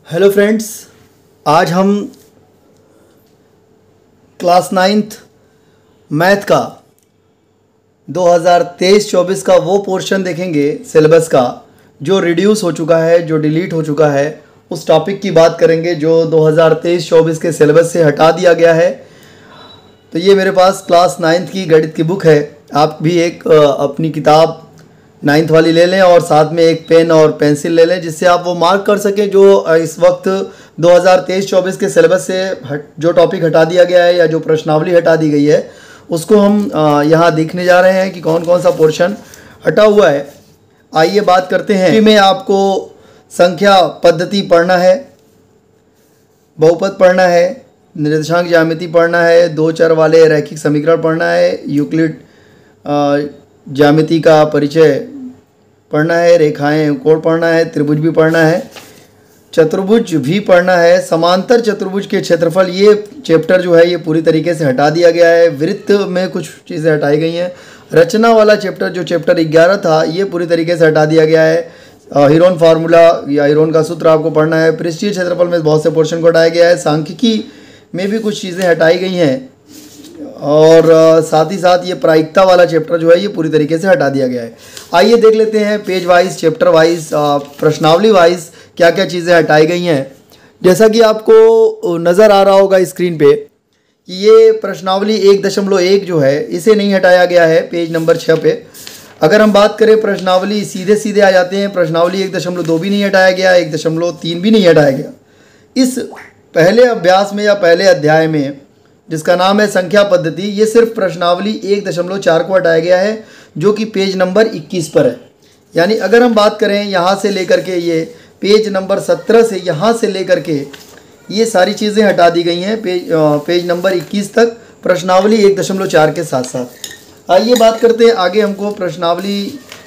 Hello friends, आज हम class 9th math का 2023-24 का वो पोर्शन देखेंगे सिलेबस का जो रिड्यूस हो चुका है, जो डिलीट हो चुका है। उस टॉपिक की बात करेंगे जो 2023-24 के सिलेबस से हटा दिया गया है। तो ये मेरे पास क्लास 9th की गणित की बुक है। आप भी एक अपनी किताब 9th वाली ले लें और साथ में एक पेन और पेंसिल ले लें, जिससे आप वो मार्क कर सकें जो इस वक्त 2023-24 के सिलेबस से जो टॉपिक हटा दिया गया है या जो प्रश्नावली हटा दी गई है उसको हम यहाँ देखने जा रहे हैं कि कौन कौन सा पोर्शन हटा हुआ है। आइए बात करते हैं। में आपको संख्या पद्धति पढ़ना है, बहुपद पढ़ना है, निर्देशांक ज्यामिति पढ़ना है, दो चर वाले रैखिक समीकरण पढ़ना है, यूक्लिड ज्यामिति का परिचय पढ़ना है, रेखाएं कोण पढ़ना है, त्रिभुज भी पढ़ना है, चतुर्भुज भी पढ़ना है, समांतर चतुर्भुज के क्षेत्रफल। ये चैप्टर जो है ये पूरी तरीके से हटा दिया गया है। वृत्त में कुछ चीज़ें हटाई गई हैं। रचना वाला चैप्टर जो चैप्टर 11 था ये पूरी तरीके से हटा दिया गया है। हीरोन फार्मूला या हीरोन का सूत्र आपको पढ़ना है। पृष्ठीय क्षेत्रफल में बहुत से पोर्शन को हटाया गया है। सांख्यिकी में भी कुछ चीज़ें हटाई गई हैं और साथ ही साथ ये प्रायिकता वाला चैप्टर जो है ये पूरी तरीके से हटा दिया गया है। आइए देख लेते हैं पेज वाइज, चैप्टर वाइज, प्रश्नावली वाइज क्या क्या चीज़ें हटाई गई हैं। जैसा कि आपको नज़र आ रहा होगा स्क्रीन पे कि ये प्रश्नावली 1.1 जो है इसे नहीं हटाया गया है पेज नंबर 6 पे। अगर हम बात करें प्रश्नावली सीधे सीधे आ जाते हैं। प्रश्नावली 1.2 भी नहीं हटाया गया, 1.3 भी नहीं हटाया गया। इस पहले अभ्यास में या पहले अध्याय में जिसका नाम है संख्या पद्धति, ये सिर्फ प्रश्नावली 1.4 को हटाया गया है जो कि पेज नंबर 21 पर है। यानी अगर हम बात करें यहाँ से लेकर के ये पेज नंबर 17 से यहाँ से लेकर के ये सारी चीज़ें हटा दी गई हैं पेज नंबर 21 तक प्रश्नावली 1.4 के साथ साथ। आइए बात करते हैं आगे। हमको प्रश्नावली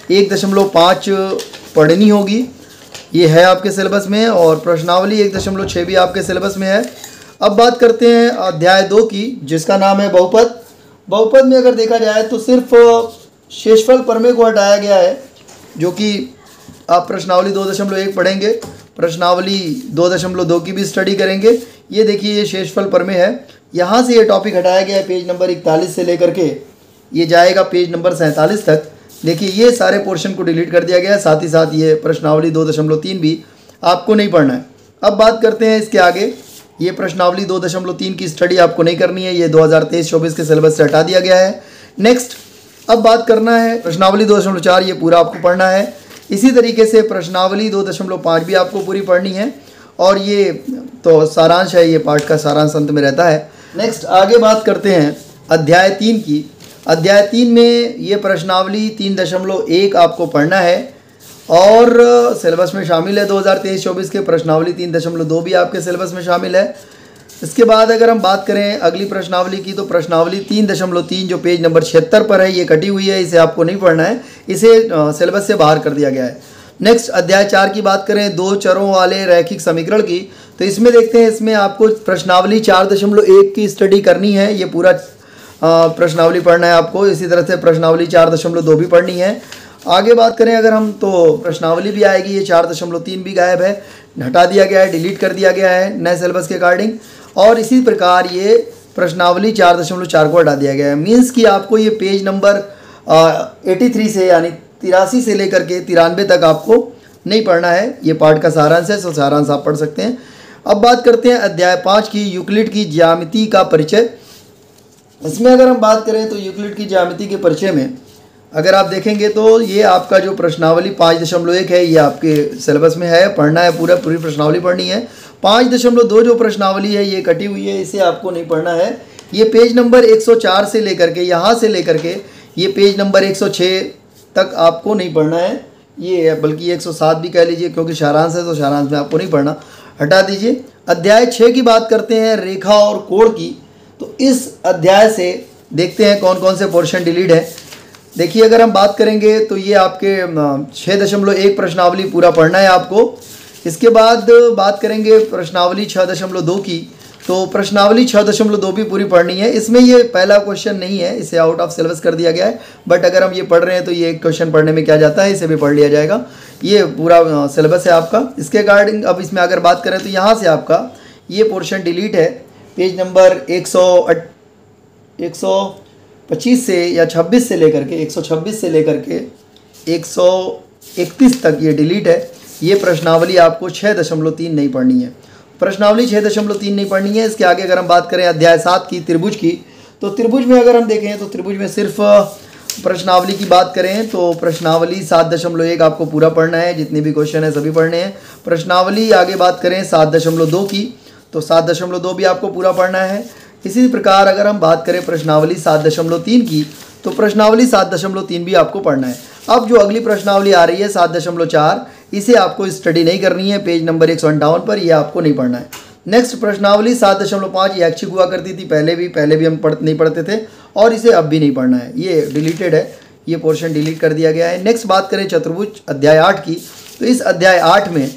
1.5 पढ़नी होगी, ये है आपके सिलेबस में, और प्रश्नावली 1.6 भी आपके सिलेबस में है। अब बात करते हैं अध्याय 2 की जिसका नाम है बहुपद। बहुपद में अगर देखा जाए तो सिर्फ शेषफल प्रमेय को हटाया गया है, जो कि आप प्रश्नावली 2.1 पढ़ेंगे, प्रश्नावली 2.2 की भी स्टडी करेंगे। ये देखिए ये शेषफल प्रमेय है, यहाँ से ये टॉपिक हटाया गया है पेज नंबर 41 से लेकर के ये जाएगा पेज नंबर 47 तक। देखिए ये सारे पोर्शन को डिलीट कर दिया गया है। साथ ही साथ ये प्रश्नावली 2.3 भी आपको नहीं पढ़ना है। अब बात करते हैं इसके आगे। ये प्रश्नावली 2.3 की स्टडी आपको नहीं करनी है, ये 2023-24 के सिलेबस से हटा दिया गया है। नेक्स्ट अब बात करना है प्रश्नावली 2.4, ये पूरा आपको पढ़ना है। इसी तरीके से प्रश्नावली 2.5 भी आपको पूरी पढ़नी है, और ये तो सारांश है, ये पाठ का सारांश अंत में रहता है। नेक्स्ट आगे बात करते हैं अध्याय 3 की। अध्याय 3 में ये प्रश्नावली 3.1 आपको पढ़ना है और सिलेबस में शामिल है। 2023-24 के प्रश्नावली 3.2 भी आपके सिलेबस में शामिल है। इसके बाद अगर हम बात करें अगली प्रश्नावली की, तो प्रश्नावली 3.3 जो पेज नंबर 76 पर है ये कटी हुई है, इसे आपको नहीं पढ़ना है, इसे सिलेबस से बाहर कर दिया गया है। नेक्स्ट अध्याय 4 की बात करें दो चरों वाले रैखिक समीकरण की, तो इसमें देखते हैं इसमें आपको प्रश्नावली 4.1 की स्टडी करनी है। ये पूरा प्रश्नावली पढ़ना है आपको। इसी तरह से प्रश्नावली 4.2 भी पढ़नी है। आगे बात करें अगर हम, तो प्रश्नावली भी आएगी, ये 4.3 भी गायब है, हटा दिया गया है, डिलीट कर दिया गया है नए सिलेबस के अकॉर्डिंग। और इसी प्रकार ये प्रश्नावली 4.4 को हटा दिया गया है। मीन्स कि आपको ये पेज नंबर 83 से यानी 83 से लेकर के 93 तक आपको नहीं पढ़ना है। ये पाठ का सारांश है, सो सारांश आप पढ़ सकते हैं। अब बात करते हैं अध्याय 5 की, यूक्लिड की ज्यामिति का परिचय। इसमें अगर हम बात करें तो यूक्लिड की ज्यामिति के परिचय में अगर आप देखेंगे तो ये आपका जो प्रश्नावली 5.1 है ये आपके सिलेबस में है, पढ़ना है, पूरी प्रश्नावली पढ़नी है। 5.2 जो प्रश्नावली है ये कटी हुई है, इसे आपको नहीं पढ़ना है। ये पेज नंबर 104 से लेकर के यहाँ से लेकर के ये पेज नंबर 106 तक आपको नहीं पढ़ना है। ये बल्कि 107 भी कह लीजिए, क्योंकि सारांश है तो सारांश में आपको नहीं पढ़ना, हटा दीजिए। अध्याय 6 की बात करते हैं रेखा और कोण की। तो इस अध्याय से देखते हैं कौन कौन से पोर्शन डिलीट है। देखिए अगर हम बात करेंगे तो ये आपके 6.1 प्रश्नावली पूरा पढ़ना है आपको। इसके बाद बात करेंगे प्रश्नावली 6.2 की, तो प्रश्नावली 6.2 भी पूरी पढ़नी है। इसमें ये पहला क्वेश्चन नहीं है, इसे आउट ऑफ सिलेबस कर दिया गया है, बट अगर हम ये पढ़ रहे हैं तो ये एक क्वेश्चन पढ़ने में क्या जाता है, इसे भी पढ़ लिया जाएगा। ये पूरा सिलेबस है आपका। इसके अकॉर्डिंग अब इसमें अगर बात करें तो यहाँ से आपका ये पोर्शन डिलीट है, पेज नंबर 125 से या 26 से लेकर के 126 से लेकर के 131 तक ये डिलीट है। ये प्रश्नावली आपको 6.3 नहीं पढ़नी है, प्रश्नावली 6.3 नहीं पढ़नी है। इसके आगे अगर हम बात करें अध्याय 7 की, त्रिभुज की, तो त्रिभुज में अगर हम देखें तो त्रिभुज में सिर्फ प्रश्नावली की बात करें तो प्रश्नावली 7.1 आपको पूरा पढ़ना है, जितने भी क्वेश्चन है सभी पढ़ने हैं। प्रश्नावली आगे बात करें 7.2 की, तो 7.2 भी आपको पूरा पढ़ना है। इसी प्रकार अगर हम बात करें प्रश्नावली 7.3 की, तो प्रश्नावली 7.3 भी आपको पढ़ना है। अब जो अगली प्रश्नावली आ रही है 7.4, इसे आपको स्टडी नहीं करनी है, पेज नंबर 158 पर, ये आपको नहीं पढ़ना है। नेक्स्ट प्रश्नावली 7.5 ये ऐच्छिक हुआ करती थी, पहले भी हम नहीं पढ़ते थे, और इसे अब भी नहीं पढ़ना है, ये डिलीटेड है, ये पोर्शन डिलीट कर दिया गया है। नेक्स्ट बात करें चतुर्भुज अध्याय 8 की, तो इस अध्याय 8 में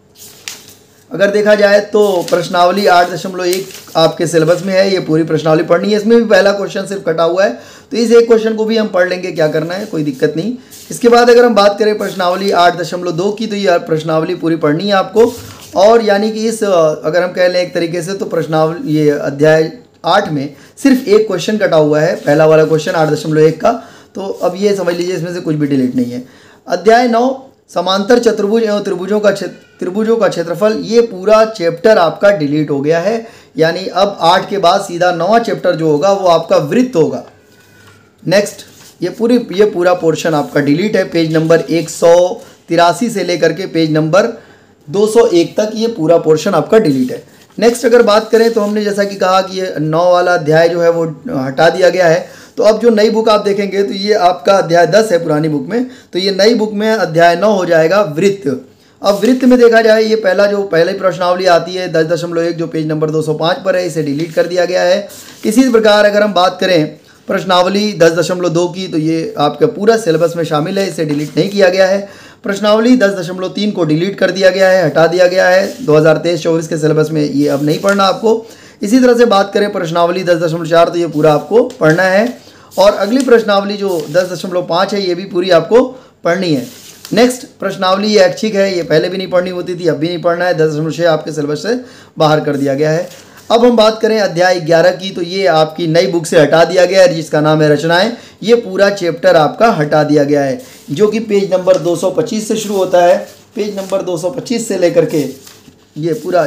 अगर देखा जाए तो प्रश्नावली 8.1 आपके सिलेबस में है, ये पूरी प्रश्नावली पढ़नी है। इसमें भी पहला क्वेश्चन सिर्फ कटा हुआ है, तो इस एक क्वेश्चन को भी हम पढ़ लेंगे, क्या करना है, कोई दिक्कत नहीं। इसके बाद अगर हम बात करें प्रश्नावली 8.2 की, तो ये प्रश्नावली पूरी पढ़नी है आपको। और यानी कि इस अगर हम कह लें एक तरीके से, तो प्रश्नावली ये अध्याय 8 में सिर्फ एक क्वेश्चन कटा हुआ है, पहला वाला क्वेश्चन 8.1 का, तो अब ये समझ लीजिए इसमें से कुछ भी डिलीट नहीं है। अध्याय 9 समांतर चतुर्भुज एवं त्रिभुजों का क्षेत्रफल, ये पूरा चैप्टर आपका डिलीट हो गया है। यानी अब 8 के बाद सीधा 9वां चैप्टर जो होगा वो आपका वृत्त होगा। नेक्स्ट ये पूरा पोर्शन आपका डिलीट है, पेज नंबर 183 से लेकर के पेज नंबर 201 तक ये पूरा पोर्शन आपका डिलीट है। नेक्स्ट अगर बात करें तो हमने जैसा कि कहा कि ये 9 वाला अध्याय जो है वो हटा दिया गया है। तो अब जो नई बुक आप देखेंगे तो ये आपका अध्याय 10 है पुरानी बुक में, तो ये नई बुक में अध्याय 9 हो जाएगा वृत्त। अब वृत्त में देखा जाए, ये पहले प्रश्नावली आती है 10.1 जो पेज नंबर 205 पर है, इसे डिलीट कर दिया गया है। इसी प्रकार अगर हम बात करें प्रश्नावली 10.2 की, तो ये आपका पूरा सिलेबस में शामिल है, इसे डिलीट नहीं किया गया है। प्रश्नावली 10.3 को डिलीट कर दिया गया है, हटा दिया गया है, 2023-24 के सिलेबस में ये अब नहीं पढ़ना आपको। इसी तरह से बात करें प्रश्नावली 10.4, तो ये पूरा आपको पढ़ना है। और अगली प्रश्नावली जो 10.5 है, ये भी पूरी आपको पढ़नी है। नेक्स्ट प्रश्नावली ये ऐच्छिक है, ये पहले भी नहीं पढ़नी होती थी, अब भी नहीं पढ़ना है, 10.6 आपके सिलेबस से बाहर कर दिया गया है। अब हम बात करें अध्याय 11 की, तो ये आपकी नई बुक से हटा दिया गया है, जिसका नाम है रचनाएं। ये पूरा चैप्टर आपका हटा दिया गया है, जो कि पेज नंबर 225 से शुरू होता है, पेज नंबर 225 से लेकर के ये पूरा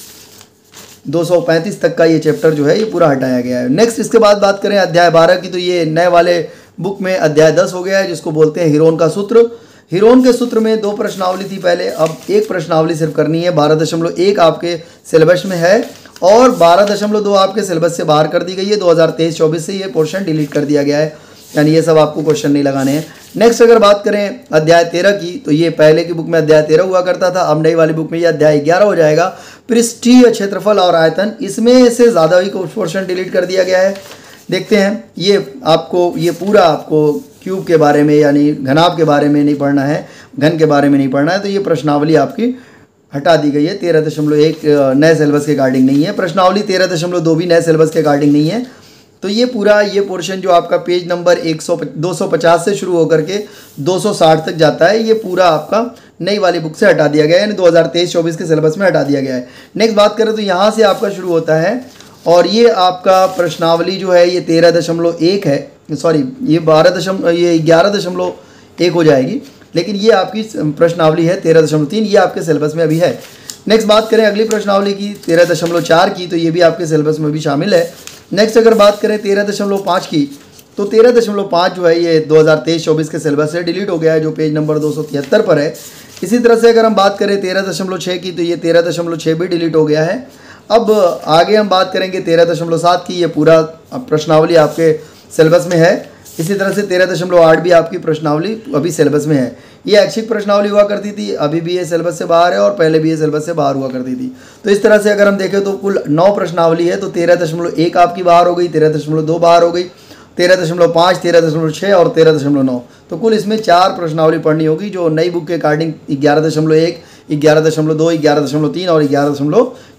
235 तक का ये चैप्टर जो है ये पूरा हटाया गया है। नेक्स्ट इसके बाद बात करें अध्याय 12 की, तो ये नए वाले बुक में अध्याय 10 हो गया है, जिसको बोलते हैं हिरोन का सूत्र। हिरोन के सूत्र में 2 प्रश्नावली थी पहले, अब एक प्रश्नावली सिर्फ करनी है। 12.1 आपके सिलेबस में है और 12.2 आपके सिलेबस से बाहर कर दी गई है। 2023-24 से ये पोर्शन डिलीट कर दिया गया है, यानी ये सब आपको क्वेश्चन नहीं लगाने हैं। नेक्स्ट अगर बात करें अध्याय 13 की, तो ये पहले की बुक में अध्याय 13 हुआ करता था, अब नई वाली बुक में ये अध्याय 11 हो जाएगा। पृष्ठीय क्षेत्रफल और आयतन, इसमें से ज़्यादा ही पोर्शन डिलीट कर दिया गया है। देखते हैं, ये पूरा आपको क्यूब के बारे में यानी घनाभ के बारे में नहीं पढ़ना है, घन के बारे में नहीं पढ़ना है, तो ये प्रश्नावली आपकी हटा दी गई है। 13.1 नए सिलेबस के अकॉर्डिंग नहीं है। प्रश्नावली 13.2 भी नए सिलेबस के अकॉर्डिंग नहीं है। तो ये पूरा ये पोर्शन जो आपका पेज नंबर 250 से शुरू होकर के 260 तक जाता है, ये पूरा आपका नई वाली बुक से हटा दिया गया है, यानी 2023-24 के सिलेबस में हटा दिया गया है। नेक्स्ट बात करें तो यहाँ से आपका शुरू होता है, और ये आपका प्रश्नावली जो है ये 13.1 है, सॉरी ये 11.1 हो जाएगी, लेकिन ये आपकी प्रश्नावली है 13.3, ये आपके सिलेबस में अभी है। नेक्स्ट बात करें अगली प्रश्नावली की 13.4 की, तो ये भी आपके सिलेबस में भी शामिल है। नेक्स्ट अगर बात करें 13.5 की, तो 13.5 जो है ये 2023-24 के सिलेबस से डिलीट हो गया है, जो पेज नंबर 273 पर है। इसी तरह से अगर हम बात करें 13.6 की, तो ये 13.6 भी डिलीट हो गया है। अब आगे हम बात करेंगे 13.7 की, ये पूरा प्रश्नावली आपके सिलेबस में है। इसी तरह से 13.8 भी आपकी प्रश्नावली अभी सिलेबस में है। ये ऐच्छिक प्रश्नावली हुआ करती थी, अभी भी ये सिलेबस से बाहर है और पहले भी ये सिलेबस से बाहर हुआ करती थी। तो इस तरह से अगर हम देखें तो कुल 9 प्रश्नावली है, तो 13.1 आपकी बाहर हो गई, 13.2 बाहर हो गई, 13.5, 13.6 और 13.9। तो कुल इसमें 4 प्रश्नावली पढ़नी होगी, जो नई बुक के अकॉर्डिंग 11.1, 11.2, 11.3 और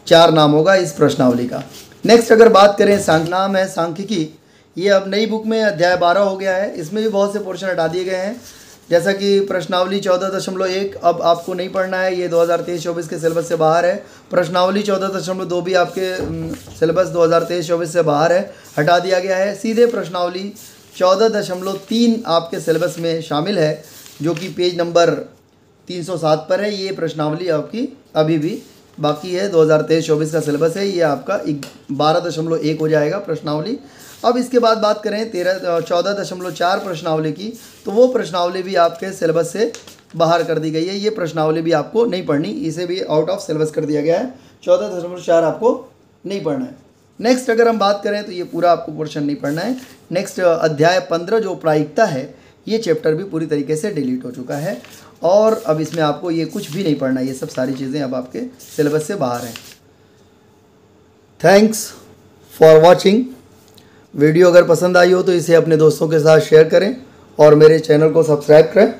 4 नाम होगा इस प्रश्नावली का। नेक्स्ट अगर बात करें नाम है सांख्यिकी, ये अब नई बुक में अध्याय 12 हो गया है। इसमें भी बहुत से पोर्शन हटा दिए गए हैं, जैसा कि प्रश्नावली 14.1 अब आपको नहीं पढ़ना है, ये 2023-24 के सिलेबस से बाहर है। प्रश्नावली 14.2 भी आपके सिलेबस 2023-24 से बाहर है, हटा दिया गया है। सीधे प्रश्नावली 14.3 आपके सिलेबस में शामिल है, जो कि पेज नंबर 307 पर है। ये प्रश्नावली आपकी अभी भी बाकी है, 2023-24 का सिलेबस है, ये आपका 12.1 हो जाएगा प्रश्नावली। अब इसके बाद बात करें 14.4 प्रश्नावली की, तो वो प्रश्नावली भी आपके सिलेबस से बाहर कर दी गई है। ये प्रश्नावली भी आपको नहीं पढ़नी, इसे भी आउट ऑफ सिलेबस कर दिया गया है। 14.4 आपको नहीं पढ़ना है। नेक्स्ट अगर हम बात करें तो ये पूरा आपको पोर्शन नहीं पढ़ना है। नेक्स्ट अध्याय 15 जो प्रायिकता है, ये चैप्टर भी पूरी तरीके से डिलीट हो चुका है और अब इसमें आपको ये कुछ भी नहीं पढ़ना है। ये सब सारी चीज़ें अब आपके सिलेबस से बाहर हैं। Thanks for watching. वीडियो अगर पसंद आई हो तो इसे अपने दोस्तों के साथ शेयर करें और मेरे चैनल को सब्सक्राइब करें।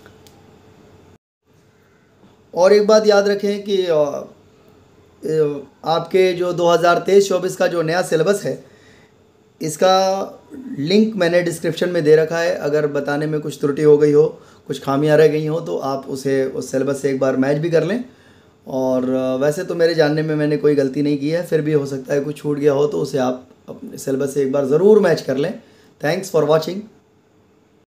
और एक बात याद रखें कि आपके जो 2023-24 का जो नया सिलेबस है, इसका लिंक मैंने डिस्क्रिप्शन में दे रखा है। अगर बताने में कुछ त्रुटि हो गई हो, कुछ खामियां रह गई हो, तो आप उसे उस सिलेबस से एक बार मैच भी कर लें। और वैसे तो मेरे जानने में मैंने कोई गलती नहीं की है, फिर भी हो सकता है कुछ छूट गया हो, तो उसे आप अपने सिलेबस से एक बार ज़रूर मैच कर लें। Thanks for watching.